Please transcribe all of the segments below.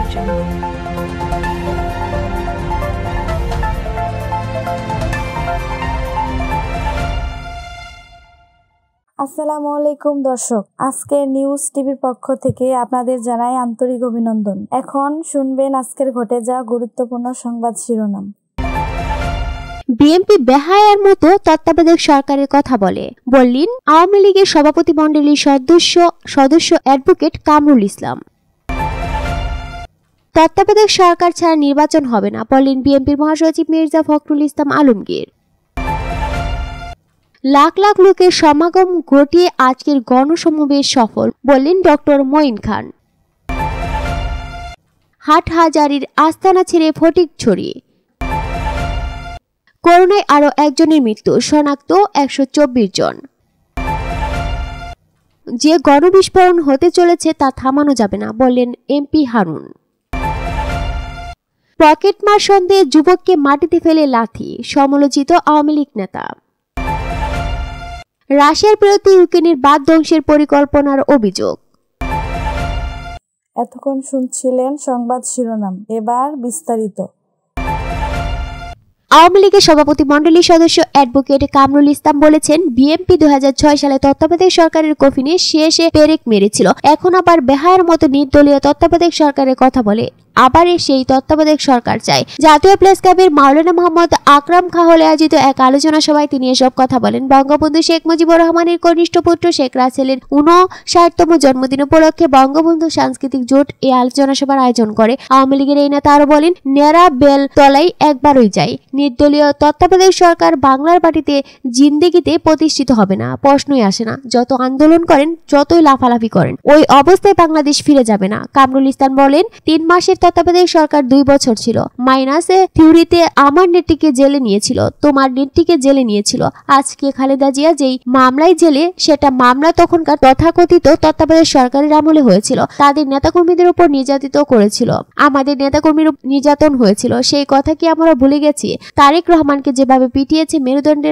Jungle. আসসালামু আলাইকুম দর্শক, আজকে নিউজ টিভির পক্ষ থেকে আপনাদের জানাই আন্তরিক অভিনন্দন। এখন শুনবেন আজকের ঘটে যাওয়া গুরুত্বপূর্ণ সংবাদ শিরোনাম। বিএনপি বেহায়ার মতো তত্ত্বাবধায়ক সরকারের কথা বললেন আওয়ামী লীগের সভাপতি মণ্ডলীর সদস্য অ্যাডভোকেট কামরুল ইসলাম। তত্ত্বাবধায়ক সরকার ছাড়া নির্বাচন হবে না বললেন বিএনপির মহাসচিব মির্জা ফখরুল ইসলাম আলমগীর। লাখ লাখ লোকের সমাগম ঘটিয়ে আজকের গণসমাবেশ সফল বললেন ডক্টর মঈন খান। হাটহাজারীর আস্তানা ছেড়ে ফটিকছড়ি। করোনায় আরো একজনের মৃত্যু, শনাক্ত 124 জন। যে গণবিস্ফোরণ হতে চলেছে তা থামানো যাবে না বললেন এমপি হারুন। পকেটমার সন্দেহে যুবককে মাটিতে ফেলে লাথি, সমালোচিত আওয়ামী লীগ নেতা। রাশিয়ার বিরুদ্ধে ইউক্রেনের বাঁধ ধ্বংসের পরিকল্পনার অভিযোগ। এতক্ষণ শুনছিলেন সংবাদ শিরোনাম, এবার বিস্তারিত। আওয়ামী লীগের সভাপতি মণ্ডলীর সদস্য অ্যাডভোকেট কামরুল ইসলাম বলেছেন, বিএনপি 2006 সালে তত্ত্বাবধায়ক সরকারের কফিনে শেষে পেরেক মেরেছিল, এখন আবার বেহায়ার মতো নির্দলীয় তত্ত্বাবধায়ক সরকারের কথা বলে আবার সেই তত্ত্বাবধায়ক সরকার চায়। জাতীয় প্রেস ক্লাবের মাওলানা মোহাম্মদ আকরাম খাঁ হলে আয়োজিত এক আলোচনা সভায় তিনি এসব কথা বলেন। বঙ্গবন্ধু শেখ মুজিবুর রহমানের কনিষ্ঠ পুত্র শেখ রাসেলের 59তম জন্মদিন উপলক্ষে বঙ্গবন্ধু সাংস্কৃতিক জোট এই আলোচনা সভার আয়োজন করে। আওয়ামী লীগের এই নেতা আরো বলেন, নেরা বেল তলায় একবারই যায়। নির্দলীয় তত্ত্বাবধায়ক সরকার বাংলার মাটিতে জিন্দেগিতে প্রতিষ্ঠিত হবে না, প্রশ্নই আসে না। যত আন্দোলন করেন, যতই লাফালাফি করেন, ওই অবস্থায় বাংলাদেশ ফিরে যাবে না। কামরুল ইসলাম বলেন, 3 মাসের তত্ত্বাবধায়ক সরকার 2 বছর ছিল। মাইনাসে থিওরিতে আমার নেটটিকে জেলে নিয়েছিল, তোমার নেটটিকে জেলে নিয়েছিল। আজকে খালেদা জিয়া যেই মামলায় জেলে, সেটা মামলা তখনকার তথাকথিত তত্ত্বাবধায়ক সরকারের আমলে হয়েছিল। তাদের নেতাকর্মীদের উপর নির্যাতিত করেছিল, আমাদের নেতাকর্মীর নির্যাতন হয়েছিল। সেই কথা কি আমরা ভুলে গেছি? তারেক রহমানকে যেভাবে পিটিয়েছে মেরুদণ্ডের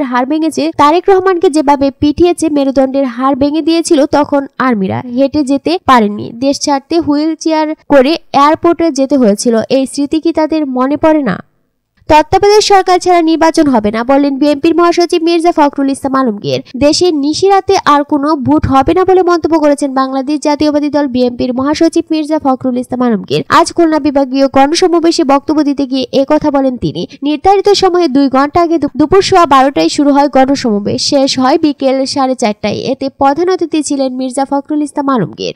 হাড় ভেঙে দিয়েছিল, তখন আর্মিরা হেঁটে যেতে পারেননি, দেশ ছাড়তে হুইল চেয়ার করে এয়ারপোর্টে যেতে হয়েছিল। এই স্মৃতি কি তাদের মনে পড়ে না? তত্ত্বাবধায়ক সরকার ছাড়া নির্বাচন হবে না বললেন বিএনপির মহাসচিব মির্জা ফখরুল ইসলাম আলমগীর। দেশের নিশিরাতে আর কোনো ভোট হবে না বলে মন্তব্য করেছেন বাংলাদেশ জাতীয়বাদী দল বিএনপির মহাসচিব মির্জা ফখরুল ইসলাম আলমগীর। আজ খুলনা বিভাগীয় গণসমাবেশে বক্তব্য দিতে গিয়ে কথা বলেন তিনি। নির্ধারিত সময়ে 2 ঘন্টা আগে দুপুর 12টায় শুরু হয় গণসমাবেশ, শেষ হয় বিকেল 4:30টায়। এতে প্রধান অতিথি ছিলেন মির্জা ফখরুল ইসলাম আলমগীর।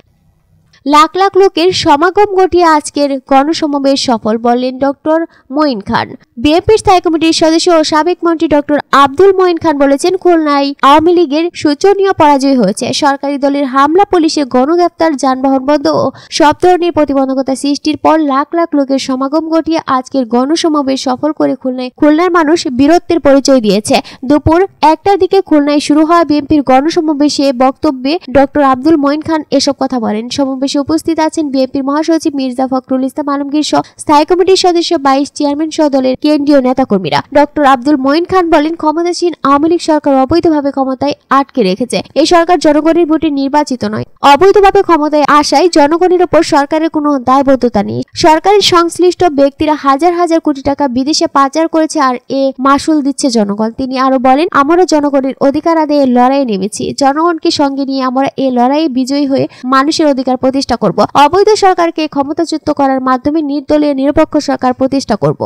লাখ লাখ লোকের সমাগম ঘটিয়ে আজকের গণসমাবেশ সফল বললেন ডক্টর মঈন খান। বিএনপির স্থায়ী কমিটির সদস্য ও সাবেক মন্ত্রী ডক্টর আব্দুল মঈন খান বলেছেন, খুলনায় আওয়ামী লীগের শোচনীয় পরাজয় হয়েছে। সরকারি দলের হামলা, পুলিশের গণগ্রেফতার, যানবাহন বন্ধ ও সব ধরনের প্রতিবন্ধকতা সৃষ্টির পর লাখ লাখ লোকের সমাগম ঘটিয়ে আজকের গণসমাবেশ সফল করে খুলনার মানুষ বীরত্বের পরিচয় দিয়েছে। দুপুর 1টার দিকে খুলনায় শুরু হওয়া বিএনপির গণসমাবেশে বক্তব্যে ডক্টর আব্দুল মঈন খান এসব কথা বলেন। সমাবেশে উপস্থিত আছেন বিএনপির মহাসচিব মির্জা ফখরুল ইসলাম আলমগীর সহ স্থায়ী কমিটির সদস্য, 22 চেয়ারম্যান সহ দলের কেন্দ্রীয় নেতাকর্মীরা। ডক্টর আব্দুল মঈন খান বলেন, ক্ষমতাসীন আওয়ামী লীগ সরকার অবৈধভাবে ক্ষমতায় আটকে রেখেছে। এই সরকার জনগণের ভোটে নির্বাচিত নয়। অবৈধভাবে ক্ষমতায় আসায় জনগণের উপর সরকারের কোনো দায়বদ্ধতা নেই। সরকারের সংশ্লিষ্ট ব্যক্তিরা হাজার হাজার কোটি টাকা বিদেশে পাচার করেছে, আর এ মাসুল দিচ্ছে জনগণ। তিনি আরো বলেন, আমরা জনগণের অধিকার আদায়ের লড়াইয়ে নেমেছি। জনগণকে সঙ্গে নিয়ে আমরা এই লড়াইয়ে বিজয়ী হয়ে মানুষের অধিকার প্রতিষ্ঠা করব। অবৈধ সরকারকে ক্ষমতাচ্যুত করার মাধ্যমে নির্দলীয় নিরপেক্ষ সরকার প্রতিষ্ঠা করব।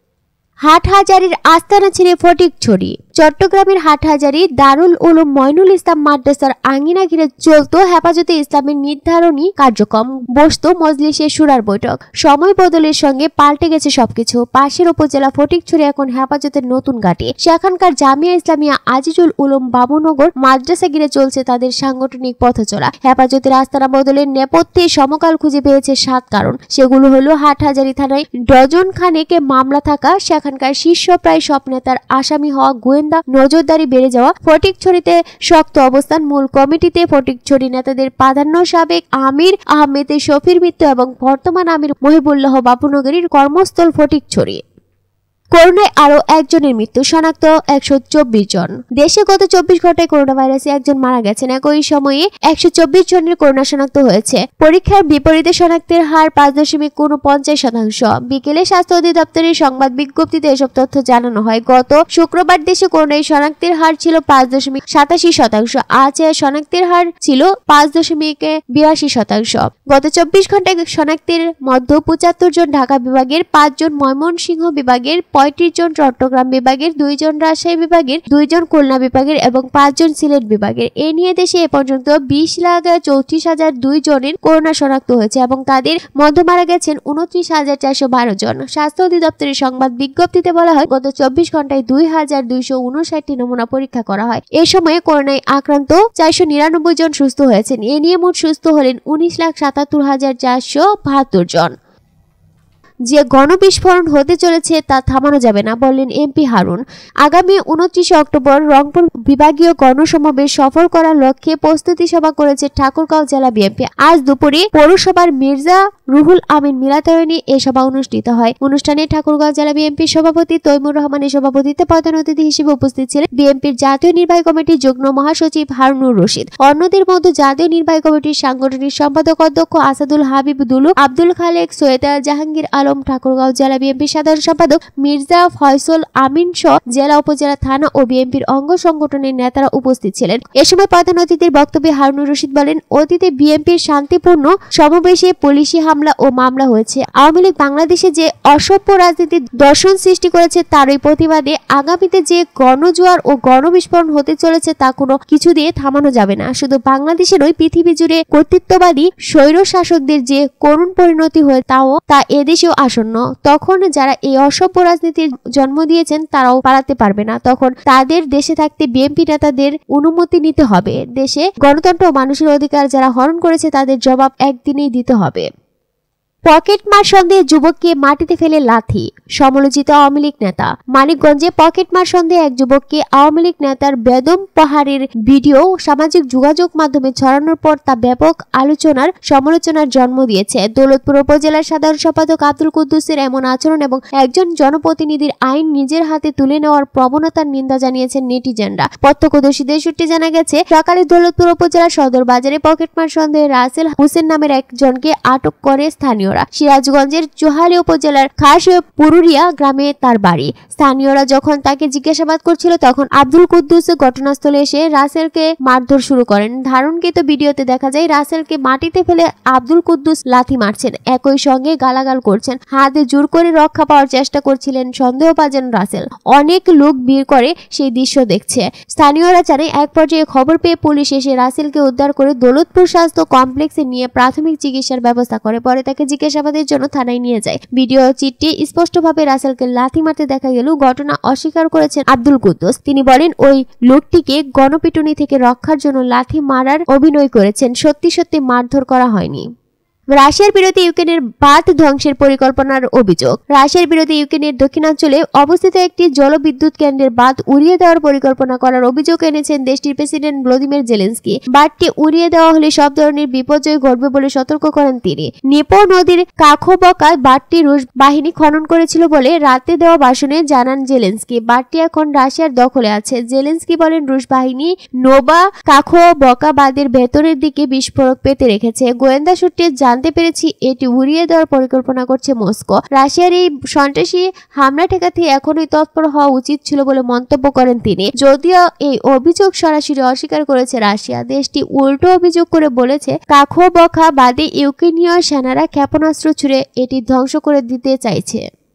হাটহাজারীর আস্তানা ছেড়ে ফটিকছড়ি। চট্টগ্রামের হাটহাজারী দারুল উলুম মঈনুল ইসলাম মাদ্রাসার আঙ্গিনা ঘিরে চলত হেফাজতে ইসলামের নির্ধারণী কার্যক্রম, বসত মজলিসে সুরার বৈঠক। সময় বদলের সঙ্গে পাল্টে গেছে সবকিছু। পাশের উপজেলা ফটিকছড়ি এখন হেফাজতের নতুন ঘাঁটি। সেখানকার জামিয়া ইসলামিয়া আজিজুল উলুম বাবুনগর মাদ্রাসা ঘিরে চলছে তাদের সাংগঠনিক পথচলা। হেফাজতের আস্তানা বদলের নেপথ্যে সমকাল খুঁজে পেয়েছে 7 কারণ। সেগুলো হলো, হাটহাজারী থানায় ডজন খানেক মামলা থাকা, সেখানকার শীর্ষ প্রায় সব নেতার আসামি হওয়া, গোয়েন্দা নজরদারি বেড়ে যাওয়া, ফটিকছড়িতে শক্ত অবস্থান, মূল কমিটিতে ফটিকছড়ি নেতাদের প্রাধান্য, সাবেক আমির আহমেদ শফির মৃত্যু এবং বর্তমান আমির মহিবুল্লাহ বাবুনগরীর কর্মস্থল ফটিকছড়ি। করোনায় আরো একজনের মৃত্যু, শনাক্ত 124 জন। দেশে গত 24 ঘন্টায় করোনা ভাইরাসে একজন মারা গেছেন। একই সময়ে 124 জনের করোনা শনাক্ত হয়েছে। পরীক্ষার বিপরীতে শনাক্তের হার 5.49%। বিকেলে স্বাস্থ্য অধিদপ্তরের সংবাদ বিজ্ঞপ্তিতে এসব তথ্য জানানো হয়। গত শুক্রবার দেশে করোনায় শনাক্তের হার ছিল 5.87%। আজ শনাক্তের হার ছিল 5.82%। গত 24 ঘন্টায় শনাক্তের মধ্যে 75 জন ঢাকা বিভাগের, 5 জন ময়মনসিংহ বিভাগের, 35 জন চট্টগ্রাম বিভাগের, 2 জন রাজশাহী বিভাগের, 2 জন খুলনা বিভাগের এবং 5 জন সিলেট বিভাগের। এ নিয়ে দেশে এ পর্যন্ত 20,34,002 জনের করোনা শনাক্ত হয়েছে এবং তাদের মধ্যে মারা গেছেন 29,412 জন। স্বাস্থ্য অধিদপ্তরের সংবাদ বিজ্ঞপ্তিতে বলা হয়, গত 24 ঘন্টায় 2,259টি নমুনা পরীক্ষা করা হয়। এ সময়ে করোনায় আক্রান্ত 499 জন সুস্থ হয়েছেন। এ নিয়ে মোট সুস্থ হলেন 19,77,472 জন। যে গণবিস্ফোরণ হতে চলেছে তা থামানো যাবে না, বললেন এমপি হারুন। আগামী 29 অক্টোবর রংপুর বিভাগীয় গণসমাবেশ সফল করার লক্ষ্যে প্রস্তুতি সভা করেছে ঠাকুরগাঁও জেলা বিএনপি। আজ দুপুরে পৌরসভার মির্জা রুহুল আমিন মিলাতায়নে এ সভা অনুষ্ঠিত হয়। অনুষ্ঠানে ঠাকুরগাঁও জেলা বিএনপির সভাপতি তৈমুর রহমানের সভাপতিত্বে প্রধান অতিথি হিসেবে উপস্থিত ছিলেন বিএনপির জাতীয় নির্বাহী কমিটির যুগ্ম মহাসচিব হারুনুর রশিদ। অন্যদের মধ্যে জাতীয় নির্বাহী কমিটির সাংগঠনিক সম্পাদক অধ্যক্ষ আসাদুল হাবিব দুলু, আব্দুল খালেক, সৈয়দ জাহাঙ্গীর আলম, ঠাকুরগাঁও জেলা বিএনপির সাধারণ সম্পাদক মির্জা ফয়সল আমিন সহ জেলা, উপজেলা, থানা ও বিএনপির অঙ্গ সংগঠনের নেতারা উপস্থিত ছিলেন। এ সময় প্রধান অতিথির বক্তব্যে হারুনুর রশিদ বলেন, অতীতে বিএনপির শান্তিপূর্ণ সমাবেশে পুলিশি হামলা ও মামলা হয়েছে। আওয়ামী লীগ বাংলাদেশে যে অসভ্য রাজনীতির দর্শন সৃষ্টি করেছে তারই প্রতিবাদে আগামীতে যে গণজোয়ার ও গণবিস্ফোরণ হতে চলেছে তা কোনো কিছু দিয়ে থামানো যাবে না। শুধু বাংলাদেশে নয়, পৃথিবী জুড়ে কর্তৃত্ববাদী স্বৈর শাসকদের যে করুণ পরিণতি হয়ে তা এদেশেও আসন্ন। তখন যারা এই অসভ্য রাজনীতির জন্ম দিয়েছেন তারাও পালাতে পারবে না। তখন তাদের দেশে থাকতে বিএনপি নেতাদের অনুমতি নিতে হবে। দেশে গণতন্ত্র ও মানুষের অধিকার যারা হরণ করেছে তাদের জবাব একদিনেই দিতে হবে। পকেটমার সন্দেহে যুবককে মাটিতে ফেলে লাথি, সমালোচিত আওয়ামী লীগ নেতা। মানিকগঞ্জে পকেটমার সন্দেহে এক যুবককে আওয়ামী লীগ নেতার বেদম পাহাড়ের ভিডিও সামাজিক যোগাযোগ মাধ্যমে ছড়ানোর পর তা ব্যাপক সমালোচনার জন্ম দিয়েছে। দৌলতপুর উপজেলার সাধারণ সম্পাদক আব্দুল কুদ্দুসের এমন আচরণ এবং একজন জনপ্রতিনিধির আইন নিজের হাতে তুলে নেওয়ার প্রবণতার নিন্দা জানিয়েছেন নেটিজেনরা। প্রত্যক্ষদর্শীদের সূত্রে জানা গেছে, সকালে দৌলতপুর উপজেলার সদর বাজারে পকেটমার সন্দেহে রাসেল হোসেন নামের একজনকে আটক করে স্থানীয়রা। সিরাজগঞ্জের চোহালি উপজেলার খাস পুরুরিয়া গ্রামে তার বাড়ি। স্থানীয়রা যখন তাকে জিজ্ঞাসাবাদ করছিল তখন আব্দুল কুদ্দুস ঘটনাস্থলে এসে রাসেলকে মারধর শুরু করেন। ধারণকৃত ভিডিওতে দেখা যায় রাসেলকে মাটিতে ফেলে আব্দুল কুদ্দুস লাথি মারছেন, একই সঙ্গে গালাগাল করছেন। হাতে জোর করে রক্ষা পাওয়ার চেষ্টা করছিলেন সন্দেহভাজন রাসেল। অনেক লোক ভিড় করে সেই দৃশ্য দেখছে। স্থানীয়রা জানায়, এক পর্যায়ে খবর পেয়ে পুলিশ এসে রাসেলকে উদ্ধার করে দৌলতপুর স্বাস্থ্য কমপ্লেক্সে নিয়ে প্রাথমিক চিকিৎসার ব্যবস্থা করে। পরে তাকে জিজ্ঞাসাবাদের জন্য থানায় নিয়ে যায়। ভিডিও চিত্রে স্পষ্টভাবে রাসেলকে লাথি মারতে দেখা গেল। ঘটনা অস্বীকার করেছেন আব্দুল কুদ্দুস। তিনি বলেন, ওই লোকটিকে গণপিটুনি থেকে রক্ষার জন্য লাথি মারার অভিনয় করেছেন, সত্যি সত্যি মারধর করা হয়নি। রাশিয়ার বিরোধী ইউক্রেনের বাঁধ ধ্বংসের পরিকল্পনার অভিযোগ। রাশিয়ার বিরোধী ইউক্রেনের দক্ষিণাঞ্চলে অবস্থিত একটি জলবিদ্যুৎ কেন্দ্রের বাঁধ উড়িয়ে দেওয়ার পরিকল্পনা করার অভিযোগ এনেছেন দেশটির প্রেসিডেন্ট ভলোদিমির জেলেনস্কি। বাঁধটি উড়িয়ে দেওয়া হলে সব ধরনের বিপর্যয় ঘটবে বলে সতর্ক করেন তিনি। নিপো নদীর কাখোবকায় বাঁধটি রুশ বাহিনী খনন করেছিল বলে রাতে দেওয়া ভাষণে জানান জেলেনস্কি। বাঁধটি এখন রাশিয়ার দখলে আছে। জেলেনস্কি বলেন, রুশ বাহিনী নোবা কাখোবকা বাঁধের ভেতরের দিকে বিস্ফোরক পেতে রেখেছে। গোয়েন্দা সূত্রে জানতে পেরেছি এটি উড়িয়ে দেওয়ার পরিকল্পনা করছে মস্কো। রাশিয়ার এই সন্ত্রাসী হামলা ঠেকাতে এখনই তৎপর হওয়া উচিত ছিল বলে মন্তব্য করেন তিনি। যদিও এই অভিযোগ সরাসরি অস্বীকার করেছে রাশিয়া, দেশটি উল্টো অভিযোগ করে বলেছে কাখোবকা বাঁধে ইউক্রেনীয় সেনারা ক্ষেপণাস্ত্র ছুড়ে এটি ধ্বংস করে দিতে চাইছে।